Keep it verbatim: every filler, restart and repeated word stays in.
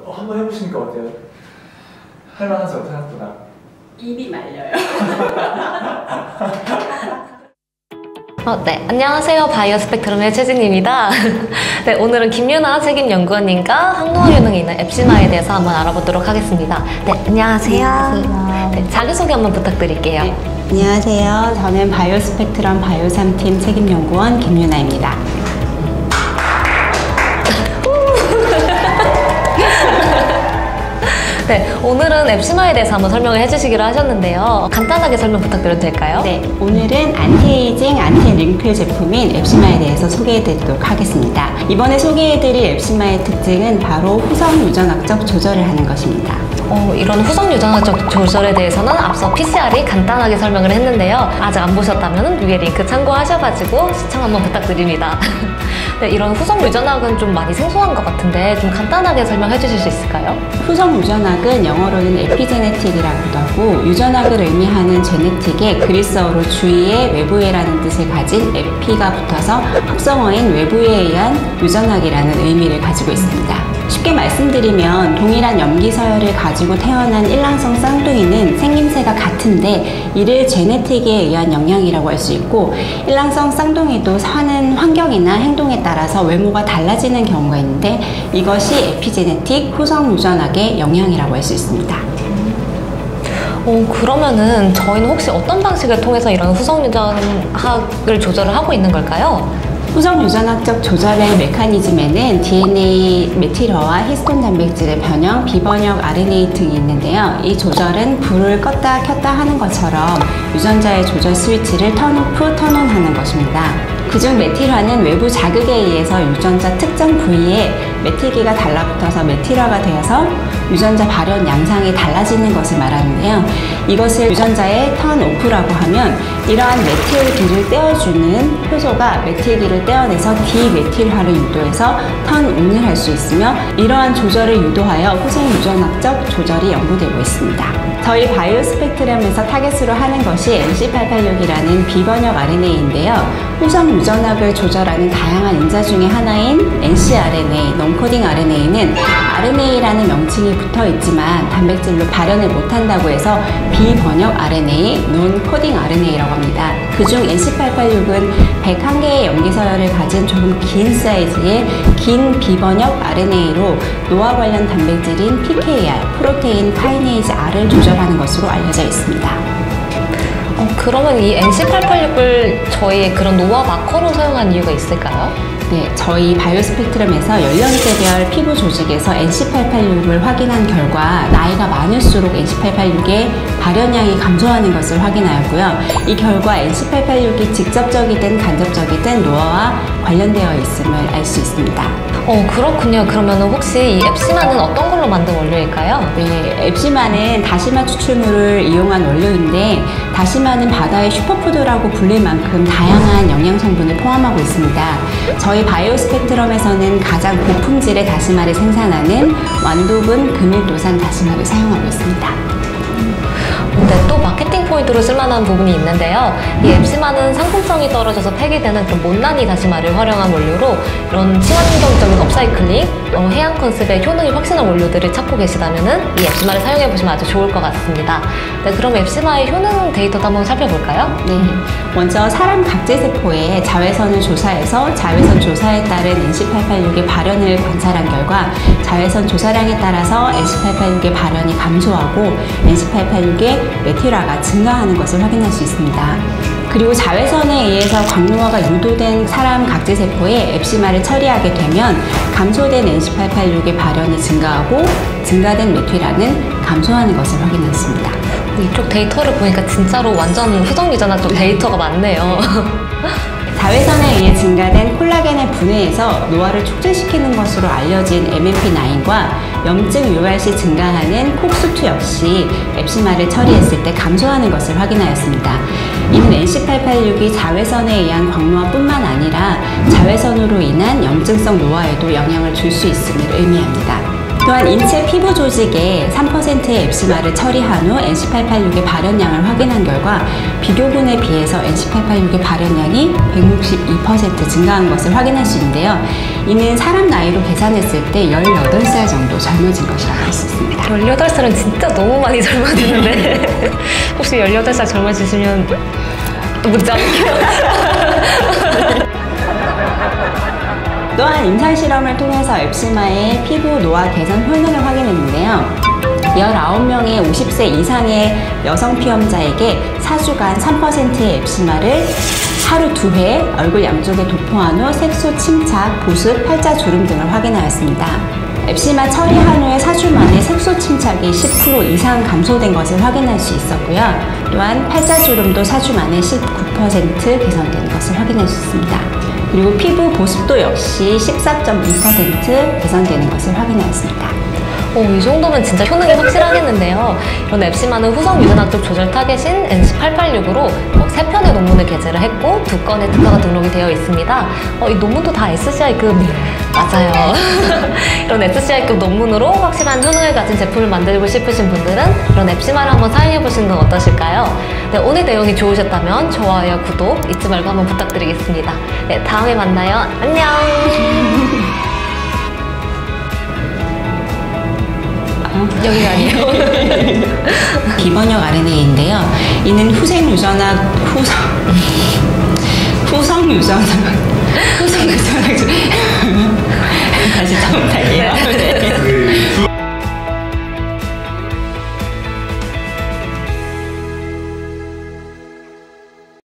어, 한번 해보시니까 어때요? 할만하죠, 생각보다. 입이 말려요. 어, 네, 안녕하세요. 바이오 스펙트럼의 최진입니다. 네, 오늘은 김유나 책임연구원님과 항노화 효능이 있는 앱시마에 대해서 한번 알아보도록 하겠습니다. 네, 안녕하세요. 안녕하세요. 네, 자기소개 한번 부탁드릴게요. 네, 안녕하세요. 저는 바이오 스펙트럼 바이오 삼 팀 책임연구원 김유나입니다. 네, 오늘은 앱시마에 대해서 한번 설명을 해주시기로 하셨는데요. 간단하게 설명 부탁드려도 될까요? 네, 오늘은 안티에이징, 안티링클 제품인 앱시마에 대해서 소개해드리도록 하겠습니다. 이번에 소개해드릴 앱시마의 특징은 바로 후성 유전학적 조절을 하는 것입니다. 어, 이런 후성 유전학적 조절에 대해서는 앞서 피씨알이 간단하게 설명을 했는데요. 아직 안 보셨다면 위에 링크 참고하셔가지고 시청 한번 부탁드립니다. 네, 이런 후성 유전학은 좀 많이 생소한 것 같은데 좀 간단하게 설명해 주실 수 있을까요? 후성 유전학은 영어로는 에피제네틱이라고도 하고 유전학을 의미하는 제네틱에 그리스어로 주위에 외부에라는 뜻을 가진 에피가 붙어서 합성어인 외부에 의한 유전학이라는 의미를 가지고 있습니다. 쉽게 말씀드리면 동일한 염기 서열을 가지고 태어난 일란성 쌍둥이는 생김새가 같은데 이를 제네틱에 의한 영향이라고 할 수 있고 일란성 쌍둥이도 사는 환경이나 행동에 따라서 외모가 달라지는 경우가 있는데 이것이 에피제네틱 후성 유전학의 영향이라고 할 수 있습니다. 어, 그러면은 저희는 혹시 어떤 방식을 통해서 이런 후성 유전학을 조절을 하고 있는 걸까요? 후성 유전학적 조절의 메커니즘에는 디엔에이 메티러와 히스톤 단백질의 변형, 비번역 알엔에이 등이 있는데요. 이 조절은 불을 껐다 켰다 하는 것처럼 유전자의 조절 스위치를 턴오프, 턴온 하는 것입니다. 그중 메틸화는 외부 자극에 의해서 유전자 특정 부위에 메틸기가 달라붙어서 메틸화가 되어서 유전자 발현 양상이 달라지는 것을 말하는데요. 이것을 유전자의 턴오프라고 하면 이러한 메틸기를 떼어주는 효소가 메틸기를 떼어내서 디메틸화를 유도해서 턴온을 할 수 있으며 이러한 조절을 유도하여 후성 유전학적 조절이 연구되고 있습니다. 저희 바이오 스펙트럼에서 타겟으로 하는 것이 엠씨 팔팔육이라는 비번역 알엔에이인데요. 후성 유전학을 조절하는 다양한 인자 중에 하나인 엔씨알엔에이, 논코딩 알엔에이는 알엔에이라는 명칭이 붙어 있지만 단백질로 발현을 못한다고 해서 비번역 알엔에이, 논코딩 알엔에이라고 합니다. 그중 엠씨 팔팔육은 백일 개의 염기 서열을 가진 조금 긴 사이즈의 긴 비번역 알엔에이로 노화 관련 단백질인 피케이알, 프로테인 카이네이즈 R을 조절하는 것으로 알려져 있습니다. 어, 그러면 이 엠씨 팔팔육을 저희의 그런 노화 마커로 사용한 이유가 있을까요? 네, 저희 바이오 스펙트럼에서 연령대별 피부 조직에서 엠씨 팔팔육을 확인한 결과 나이가 많을수록 엠씨 팔팔육의 발현량이 감소하는 것을 확인하였고요. 이 결과 엠씨 팔팔육이 직접적이든 간접적이든 노화와 관련되어 있음을 알 수 있습니다. 어, 그렇군요. 그러면 혹시 이 앱시마는 어떤 걸로 만든 원료일까요? 네, 앱시마는 다시마 추출물을 이용한 원료인데 다시마는 바다의 슈퍼푸드라고 불릴 만큼 다양한 영양 성분을 포함하고 있습니다. 저희 바이오 스펙트럼에서는 가장 고품질의 다시마를 생산하는 완도분 금일도산 다시마를 사용하고 있습니다. 근데 또 마케팅 포인트로 쓸만한 부분이 있는데요. 이 앱시마는 상품성이 떨어져서 폐기되는 그런 못난이 다시마를 활용한 원료로 이런 친환경적인 업사이클링, 어, 해양 컨셉의 효능이 확실한 원료들을 찾고 계시다면은 이 앱시마를 사용해보시면 아주 좋을 것 같습니다. 네, 그럼 앱시마의 효능 데이터도 한번 살펴볼까요? 네, 먼저 사람 각제세포의 자외선을 조사해서 자외선 조사에 따른 엠씨 팔팔육의 발현을 관찰한 결과 자외선 조사량에 따라서 엠씨 팔팔육의 발현이 감소하고 엠씨 팔팔육의 메틸화가 증가하는 것을 확인할 수 있습니다. 그리고 자외선에 의해서 광노화가 유도된 사람 각제세포에 앱시마를 처리하게 되면 감소된 엠씨 팔팔육의 발현이 증가하고 증가된 메틸화는 감소하는 것을 확인했습니다. 이쪽 데이터를 보니까 진짜로 완전 후성 유전학적 데이터가 많네요. 자외선에 의해 증가된 콜라겐의 분해에서 노화를 촉진시키는 것으로 알려진 엠엠피 나인과 염증 유발 시 증가하는 콕스투 역시 앱시마를 처리했을 때 감소하는 것을 확인하였습니다. 이는 엠씨 팔팔육이 자외선에 의한 광노화뿐만 아니라 자외선으로 인한 염증성 노화에도 영향을 줄 수 있음을 의미합니다. 또한 인체 피부 조직에 삼 퍼센트의 앱시마를 처리한 후 엔씨 팔백팔십육의 발현량을 확인한 결과 비교군에 비해서 엔씨 팔백팔십육의 발현량이 백육십이 퍼센트 증가한 것을 확인할 수 있는데요. 이는 사람 나이로 계산했을 때 열여덟 살 정도 젊어진 것이라고 할 수 있습니다. 열여덟 살은 진짜 너무 많이 젊어지는데 혹시 열여덟 살 젊어지시면 또 문자 할게요. 또한 임상실험을 통해서 앱시마의 피부 노화 개선 효능을 확인했는데요. 열아홉 명의 오십 세 이상의 여성 피험자에게 사 주간 삼 퍼센트의 앱시마를 하루 두 회 얼굴 양쪽에 도포한 후 색소 침착, 보습, 팔자주름 등을 확인하였습니다. 앱시마 처리한 후에 사 주 만에 색소 침착이 십 퍼센트 이상 감소된 것을 확인할 수 있었고요. 또한 팔자주름도 사 주 만에 십구 퍼센트 개선된 것을 확인할 수 있습니다. 그리고 피부 보습도 역시 십사 점 이 퍼센트 개선되는 것을 확인하였습니다. 오, 이 정도면 진짜 효능이 확실하겠는데요. 이런 앱시마는 후성 유전학적 조절 타겟인 엔씨 팔백팔십육으로 세 편의 논문을 게재를 했고 두 건의 특허가 등록이 되어 있습니다. 어, 이 논문도 다 에스씨아이급 맞아요. 이런 에스씨아이급 논문으로 확실한 효능을 가진 제품을 만들고 싶으신 분들은 이런 앱시마를 한번 사용해 보시는 건 어떠실까요? 네, 오늘 내용이 좋으셨다면 좋아요, 구독 잊지 말고 한번 부탁드리겠습니다. 네, 다음에 만나요. 안녕. 여기가 아니에요. 비번역 알엔에이인데요. 이는 후생 유전학 후성 후성 유전학 후성 유전학